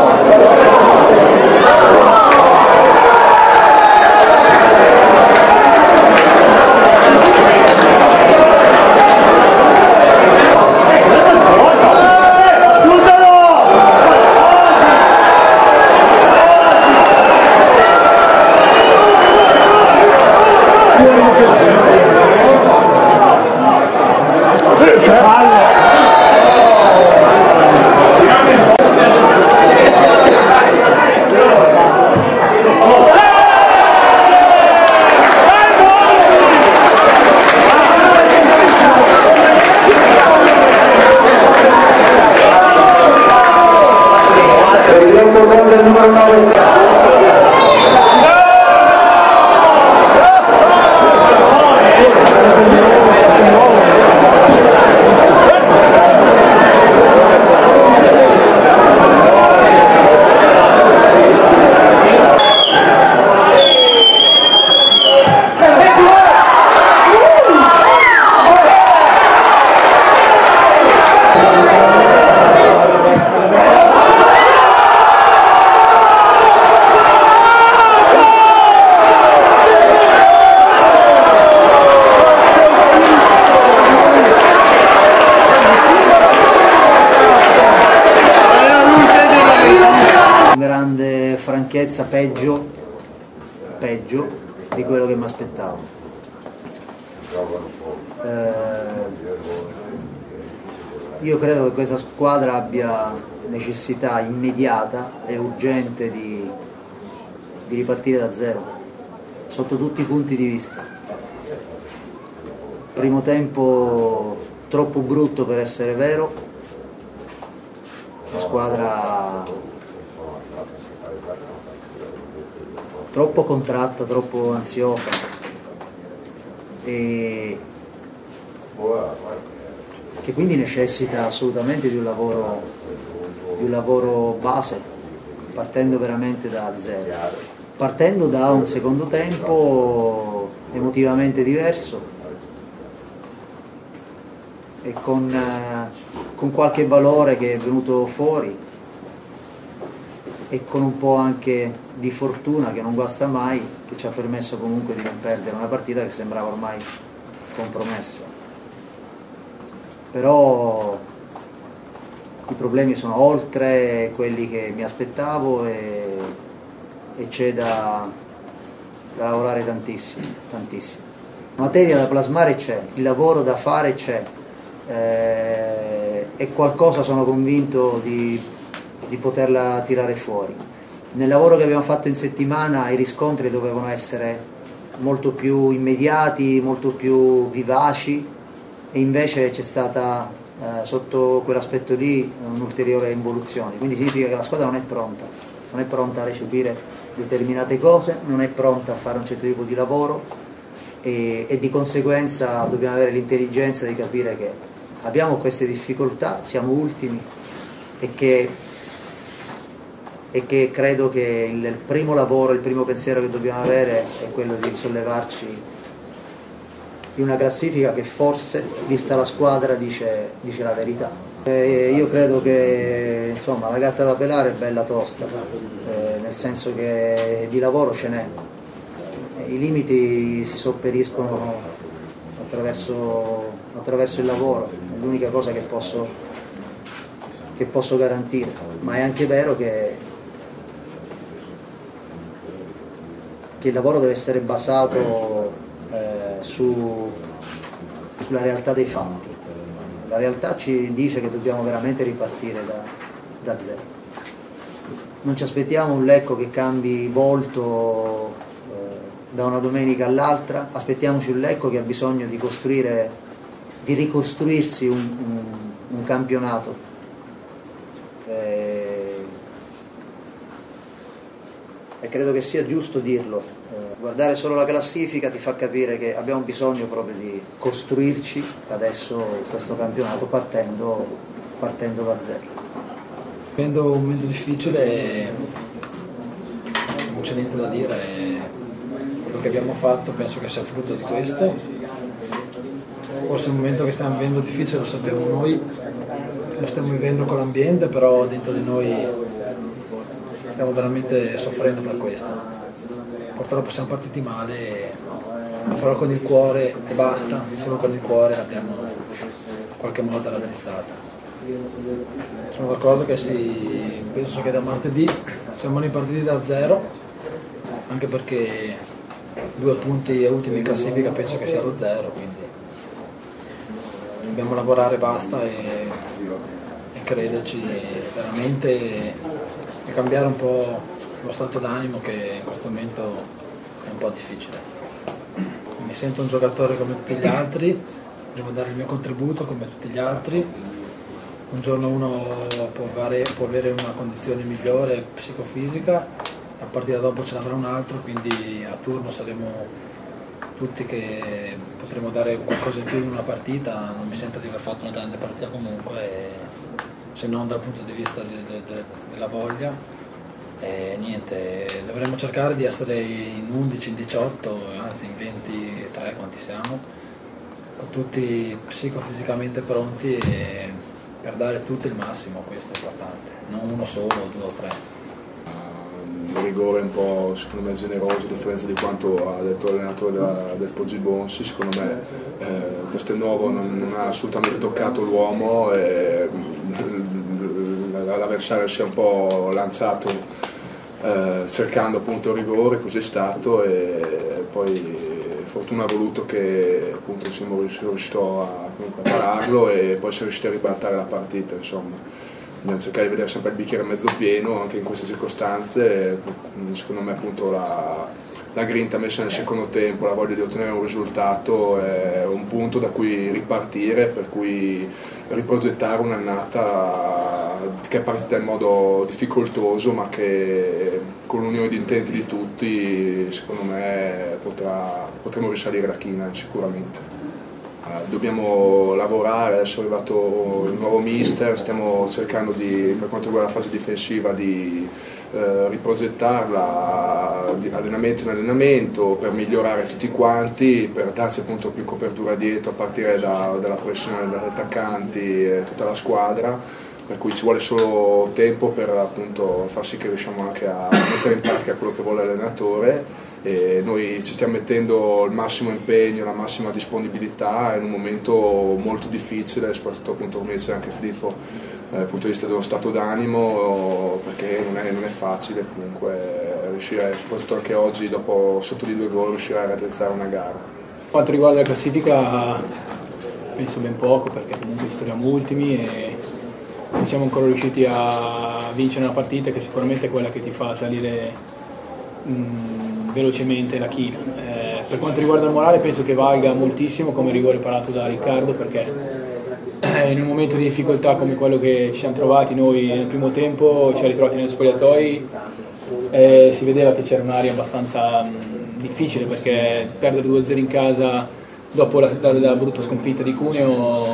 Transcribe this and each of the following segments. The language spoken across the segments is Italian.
Franchezza peggio di quello che mi aspettavo. Io credo che questa squadra abbia necessità immediata e urgente di ripartire da zero, sotto tutti i punti di vista. Primo tempo troppo brutto per essere vero, la squadra troppo contratta, troppo ansiosa e che quindi necessita assolutamente di un lavoro base, partendo veramente da zero, partendo da un secondo tempo emotivamente diverso e con qualche valore che è venuto fuori e con un po' anche di fortuna che non guasta mai, che ci ha permesso comunque di non perdere una partita che sembrava ormai compromessa. Però i problemi sono oltre quelli che mi aspettavo e c'è da lavorare tantissimo, tantissimo. La materia da plasmare c'è, il lavoro da fare c'è e qualcosa sono convinto di poterla tirare fuori. Nel lavoro che abbiamo fatto in settimana i riscontri dovevano essere molto più immediati, molto più vivaci e invece c'è stata sotto quell'aspetto lì un'ulteriore involuzione, quindi significa che la squadra non è pronta a recepire determinate cose, non è pronta a fare un certo tipo di lavoro e di conseguenza dobbiamo avere l'intelligenza di capire che abbiamo queste difficoltà, siamo ultimi e che credo che il primo lavoro, il primo pensiero che dobbiamo avere è quello di risollevarci in una classifica che forse, vista la squadra, dice la verità. Io credo che insomma, la gatta da pelare è bella tosta, nel senso che di lavoro ce n'è. I limiti si sopperiscono attraverso il lavoro, è l'unica cosa che posso garantire, ma è anche vero che il lavoro deve essere basato sulla realtà dei fatti. La realtà ci dice che dobbiamo veramente ripartire da zero. Non ci aspettiamo un Lecco che cambi volto da una domenica all'altra, aspettiamoci un Lecco che ha bisogno di ricostruirsi un campionato. E credo che sia giusto dirlo. Guardare solo la classifica ti fa capire che abbiamo bisogno proprio di costruirci adesso questo campionato partendo da zero. Vivendo un momento difficile non c'è niente da dire, quello che abbiamo fatto penso che sia frutto di questo. Forse il momento che stiamo vivendo difficile lo sappiamo noi, lo stiamo vivendo con l'ambiente, però dentro di noi stiamo veramente soffrendo per questo. Purtroppo siamo partiti male, però con il cuore e basta, solo con il cuore l'abbiamo in qualche modo raddrizzata. Sono d'accordo che penso che da martedì siamo ripartiti da zero, anche perché 2 punti ultimi in classifica penso che sia lo zero, quindi dobbiamo lavorare basta e crederci veramente e cambiare un po' lo stato d'animo che in questo momento è un po' difficile. Mi sento un giocatore come tutti gli altri, devo dare il mio contributo come tutti gli altri. Un giorno uno può avere una condizione migliore psicofisica, la partita dopo ce l'avrà un altro, quindi a turno saremo tutti che potremo dare qualcosa in più in una partita. Non mi sento di aver fatto una grande partita comunque, se non dal punto di vista della voglia. Niente, dovremmo cercare di essere in 11, in 18, anzi in 23 quanti siamo, con tutti psicofisicamente pronti per dare tutto il massimo. Questo è importante, non uno solo, 2 o 3. Un rigore un po' secondo me generoso, a differenza di quanto ha detto l'allenatore del Poggi Bonsi. Secondo me Castelnuovo non ha assolutamente toccato l'uomo, l'avversario si è un po' lanciato cercando appunto il rigore, così è stato, e poi fortuna ha voluto che appunto siamo riusciti a pararlo e poi si è riusciti a ribaltare la partita, insomma. Dobbiamo cercare di vedere sempre il bicchiere mezzo pieno anche in queste circostanze. Secondo me appunto la grinta messa nel secondo tempo, la voglia di ottenere un risultato è un punto da cui ripartire, per cui riprogettare un'annata che è partita in modo difficoltoso, ma che con l'unione di intenti di tutti secondo me potremo risalire la china sicuramente. Dobbiamo lavorare, adesso è arrivato il nuovo mister, stiamo cercando per quanto riguarda la fase difensiva di riprogettarla di allenamento in allenamento per migliorare tutti quanti, per darci appunto più copertura dietro a partire dalla pressione degli attaccanti e tutta la squadra, per cui ci vuole solo tempo per appunto far sì che riusciamo anche a mettere in pratica quello che vuole l'allenatore. E noi ci stiamo mettendo il massimo impegno, la massima disponibilità in un momento molto difficile, soprattutto appunto come dice anche Filippo dal punto di vista dello stato d'animo, perché non è facile comunque riuscire, soprattutto anche oggi sotto di 2 gol, riuscire a raddrizzare una gara. Per quanto riguarda la classifica penso ben poco, perché comunque stiamo ultimi e non siamo ancora riusciti a vincere una partita che sicuramente è quella che ti fa salire velocemente la china. Per quanto riguarda il morale penso che valga moltissimo come rigore parato da Riccardo, perché in un momento di difficoltà come quello che ci siamo trovati noi nel primo tempo, ci ha ritrovati negli spogliatoi, si vedeva che c'era un'area abbastanza difficile, perché perdere 2-0 in casa dopo la brutta sconfitta di Cuneo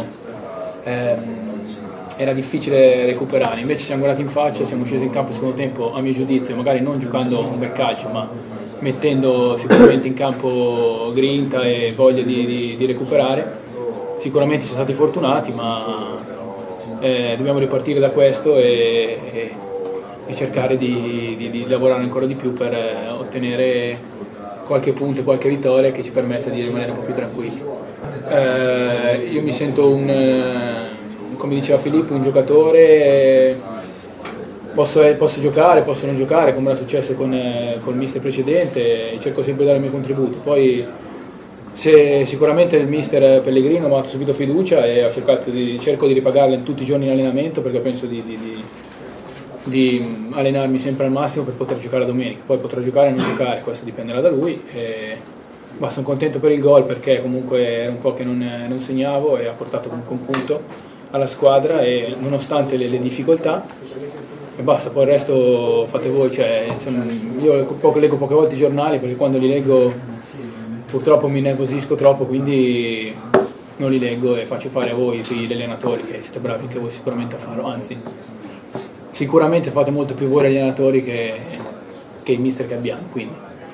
era difficile recuperare. Invece siamo guardati in faccia, siamo scesi in campo il secondo tempo, a mio giudizio, magari non giocando un bel calcio, ma mettendo sicuramente in campo grinta e voglia di recuperare. Sicuramente siamo stati fortunati, ma dobbiamo ripartire da questo e cercare di lavorare ancora di più per ottenere qualche punto e qualche vittoria che ci permetta di rimanere un po' più tranquilli. Io mi sento come diceva Filippo, un giocatore, posso giocare, posso non giocare, come era successo con il mister precedente, e cerco sempre di dare il mio contributo. Poi sicuramente il mister Pellegrino mi ha dato subito fiducia e cerco di ripagarla in tutti i giorni in allenamento, perché penso di allenarmi sempre al massimo per poter giocare la domenica. Poi potrò giocare o non giocare, questo dipenderà da lui. Ma sono contento per il gol, perché comunque era un po' che non segnavo e ha portato comunque un punto alla squadra, e nonostante le difficoltà, e basta. Poi il resto fate voi, io leggo poche volte i giornali, perché quando li leggo purtroppo mi nervosisco troppo, quindi non li leggo e faccio fare a voi, gli allenatori, che siete bravi anche voi sicuramente a farlo, anzi sicuramente fate molto più voi gli allenatori che i mister che abbiamo, quindi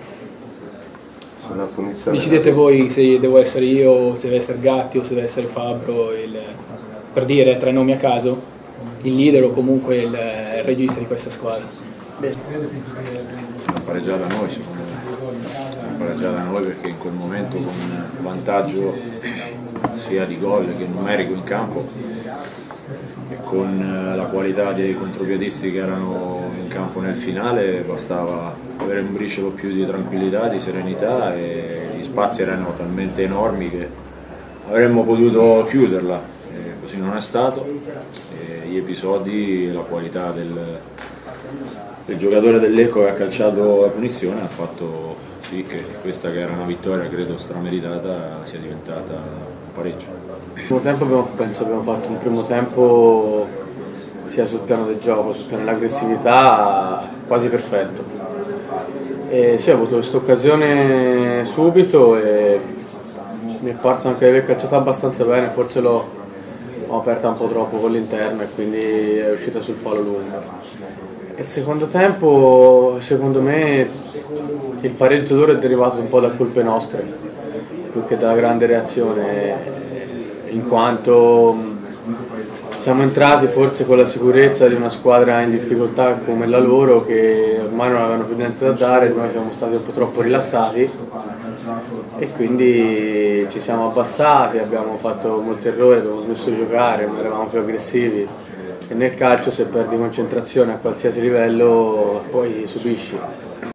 decidete voi se devo essere io, o se deve essere Gatti, o se deve essere Fabbro, per dire 3 nomi a caso, il leader o comunque il regista di questa squadra. pareggiata a noi, secondo me. Pareggiata a noi perché in quel momento con vantaggio sia di gol che numerico in campo e con la qualità dei contropiedisti che erano in campo nel finale bastava avere un briciolo più di tranquillità, di serenità e gli spazi erano talmente enormi che avremmo potuto chiuderla, e così non è stato. E gli episodi, la qualità del giocatore del Lecco che ha calciato la punizione ha fatto sì che questa, che era una vittoria credo strameritata, sia diventata un pareggio. Il primo tempo penso abbiamo fatto un primo tempo sia sul piano del gioco, sul piano dell'aggressività quasi perfetto. E sì, ho avuto questa occasione subito e mi è parso anche di aver calciato abbastanza bene, forse l'ho aperta un po' troppo con l'interno e quindi è uscita sul palo lungo. E il secondo tempo, secondo me, il pareggio d'oro è derivato un po' da colpe nostre, più che da grande reazione, in quanto siamo entrati forse con la sicurezza di una squadra in difficoltà come la loro, che ormai non avevano più niente da dare, noi siamo stati un po' troppo rilassati e quindi ci siamo abbassati, abbiamo fatto molti errori, abbiamo smesso di giocare, non eravamo più aggressivi. E nel calcio se perdi concentrazione a qualsiasi livello poi subisci.